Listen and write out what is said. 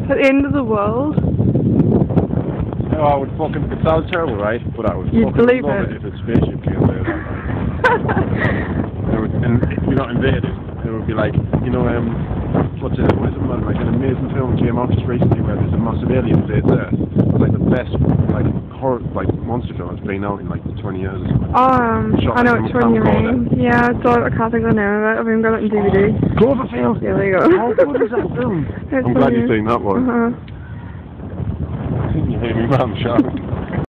At the end of the world. No, I would fucking, it sounds terrible, right? But I would You'd fucking believe love it. it if a spaceship came there. And we got invaded. It would be like, you know, what is it, man? Like an amazing film came out just recently where there's a massive alien invade there. It was like the best, like, horror, like, monster film that's been out in like 20 years. I know which one you mean. Yeah, so I can't think of the name of it. I've even got it in DVD. Cloverfield! Yeah, there you go. How good is that film? I'm glad you've seen that one. I think you hear me, man, shout.